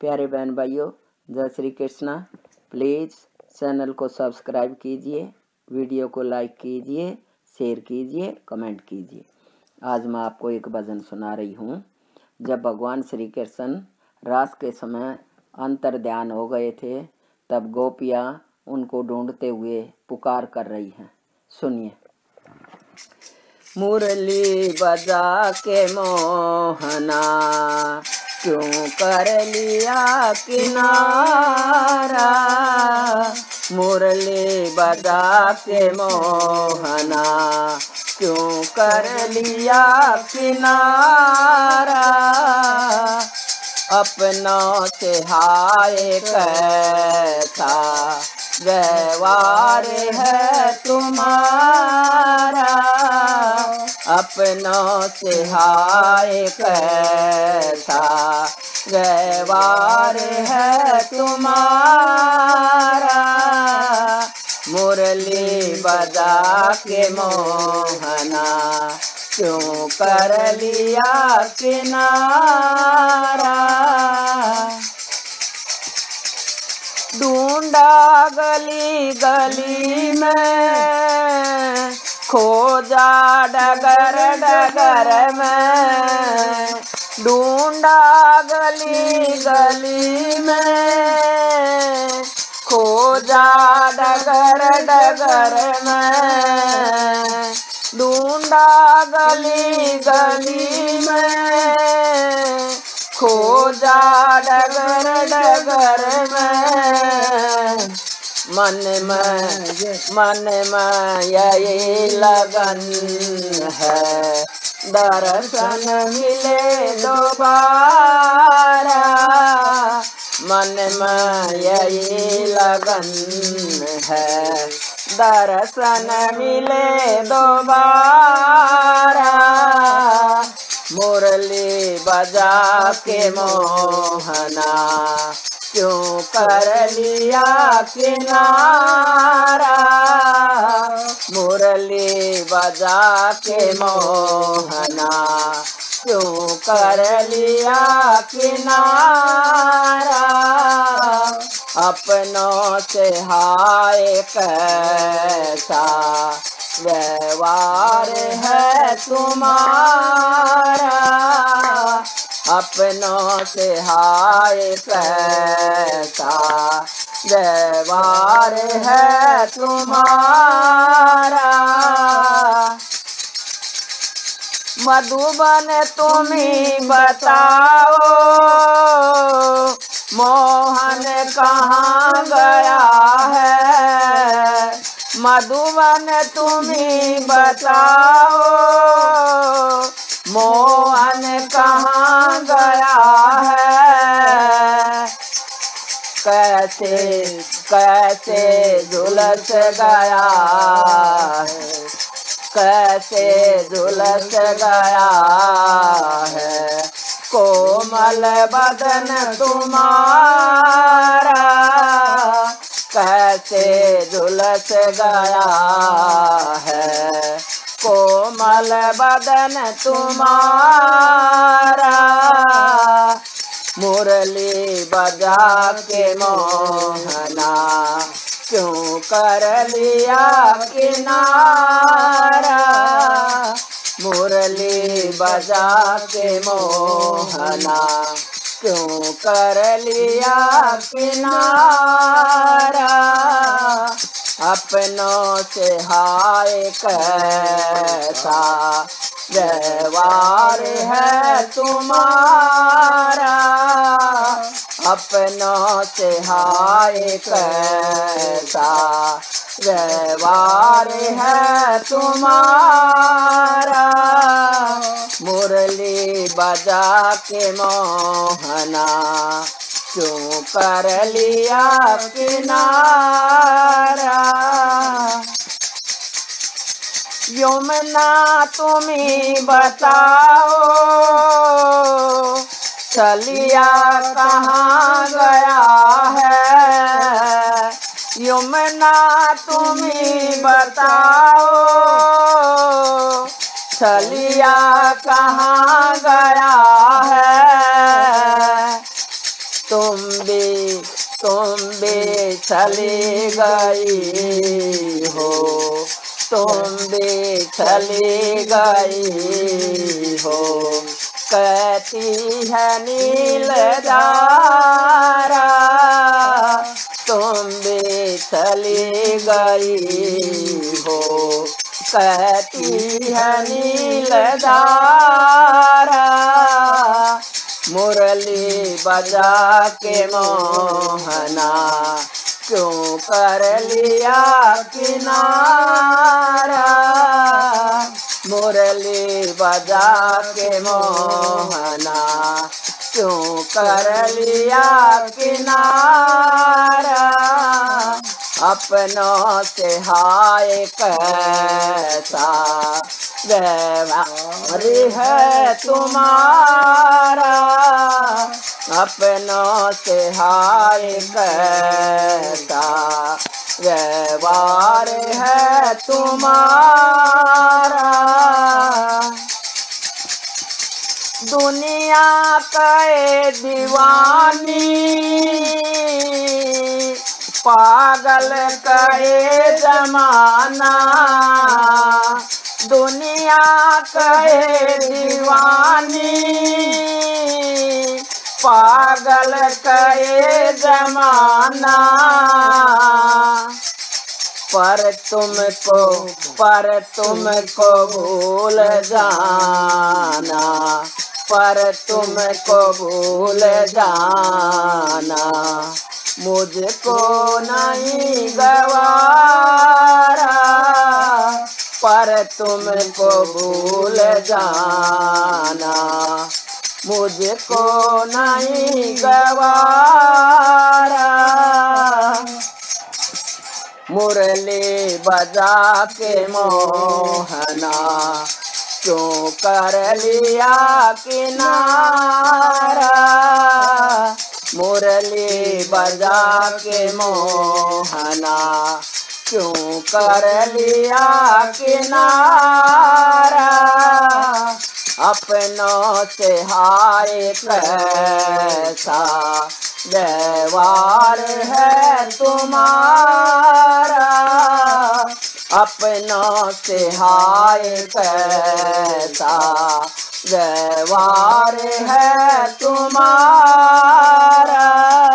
प्यारे बहन भाइयों, जय श्री कृष्णा। प्लीज़ चैनल को सब्सक्राइब कीजिए, वीडियो को लाइक कीजिए, शेयर कीजिए, कमेंट कीजिए। आज मैं आपको एक भजन सुना रही हूँ। जब भगवान श्री कृष्ण रास के समय अंतर ध्यान हो गए थे, तब गोपियाँ उनको ढूंढते हुए पुकार कर रही हैं। सुनिए। मुरली बजा के मोहना क्यों कर लिया किनारा, मुरली बजा के मोहना क्यों कर लिया किनारा, अपनों से हाय कैसा व्यवहार है तुम्हारा, अपनों से हाय कैसा व्यवहार है तुम्हारा, मुरली बजा के मोहना क्यों कर लिया किनारा। ढूंढा गली गली में, खोजा डगर डगर में, ढूंढा गली गली में, खोजा डगर डगर में, ढूंढा गली गली में, खोजा डगर डगर में, मन में यही लगन है, दर्शन मिले दोबारा, मन में यही लगन है, दर्शन मिले दोबारा, मुरली बजा के मोहना क्यों कर लिया किनारा, मुरली बजा के मोहना क्यों कर लिया किनारा, अपनों से हाय कैसा व्यवहार है तुम्हारा, अपनों से हाय कैसा व्यवहार है तुम्हारा, मधुबन तुम्ही बताओ मोहन कहाँ गया है, मधुबन तुम्ही बताओ मोहन कहाँ गया है, कैसे कैसे झुलस गया है, कैसे झुलस गया है, कोमल बदन तुम्हारा, कैसे झुलस गया है, कोमल बदन तुम्हारा, मुरली बजा के मोहना क्यों कर लिया किनारा, मुरली बजा के मोहना क्यों कर लिया किनारा, अपनों से हाय कैसा व्यवहार है तुम्हारा, अपनों से हाय कैसा व्यवहार है तुम्हारा, मुरली बजा के मोहना क्यों कर लिया किनारा, यमुना तुम्ही बताओ चलिया कहाँ गया है, यमुना तुम्ही बताओ चलिया कहाँ गया है, तुम भी चली गई हो, तुम भी चली गई हो। कहती है नीलधारा तुम भी चली गई हो। कहती है नीलधारा मुरली बजा के मोहना क्यों कर लिया किनारा। मुरली बजा के मोहना क्यों कर लिया किनारा। अपनों से हाय कैसा व्यवहार है तुम्हारा। अपनों से हाय कैसा व्यवहार है तुम्हारा। दुनिया के दीवानी पागल करे जमाना। दुनिया के दीवानी पागल करे जमाना। पर तुमको भूल जाना, पर तुमको भूल जाना मुझको नहीं गवारा। पर तुमको भूल जाना मुझको नहीं गवारा। मुरली बजा के मोहना क्यों कर लिया किनारा। मुरली बजा के मोहना क्यों कर लिया किनारा। अपनों से हाय कैसा व्यवहार है तुम्हारा। अपनों से हाय कैसा व्यवहार है तुम्हारा।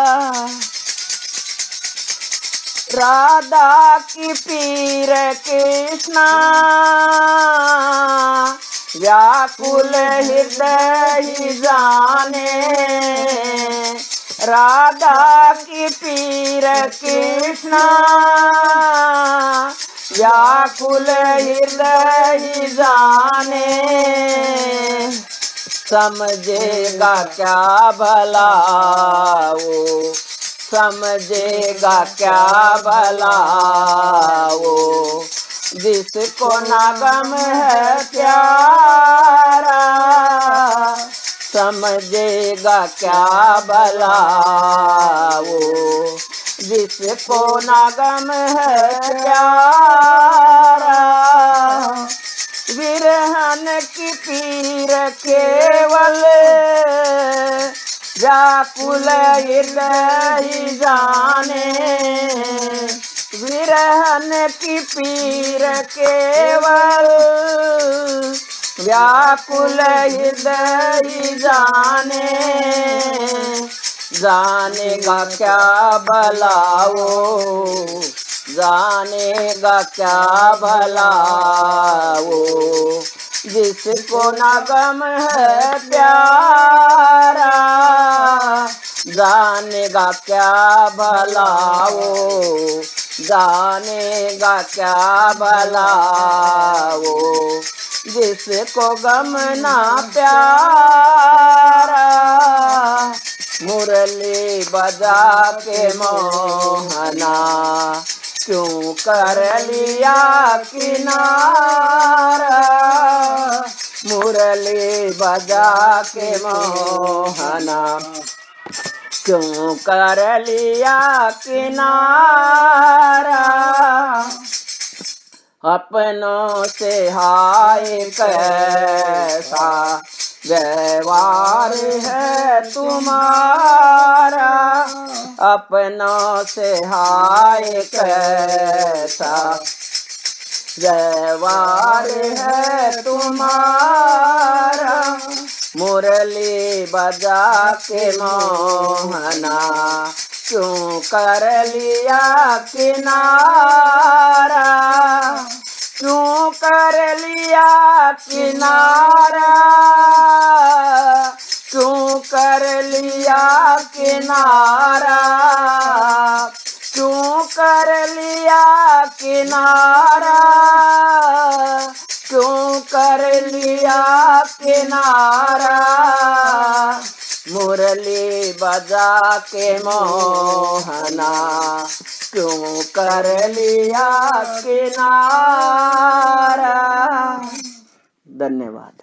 राधा की पीर कृष्णा व्याकुल हृदय ही जाने। राधा की पीर कृष्णा व्याकुल हृदय ही जाने। समझेगा क्या भला वो, समझेगा क्या भला वो जिसको ना गम है प्यारा। समझेगा क्या भला वो जिसको ना गम है प्यारा। विरहन की पीर केवल व्याकुल हृदय ही जाने। विरहन की पीर केवल व्याकुल हृदय ही जाने। जानेगा क्या भला वो, जानेगा क्या भला वो जिसको ना गम है प्यारा। जानेगा क्या भला वो, जानेगा क्या भला वो जिसको गम ना प्यारा। मुरली बजा के मोहना क्यों कर लिया किनारा। मुरली बजा के मोहना क्यों कर लिया किनारा। अपनों से हाय कैसा व्यवहार है तुम्हारा। अपनों से हाय कैसा व्यवहार है तुम्हारा। मुरली बजा के मोहना क्यों कर लिया किनारा, क्यों कर लिया किनारा, क्यों कर लिया किनारा, क्यों कर लिया किनारा, क्यों कर लिया किनारा। मुरली बजा के मोहना क्यों कर लिया किनारा। धन्यवाद।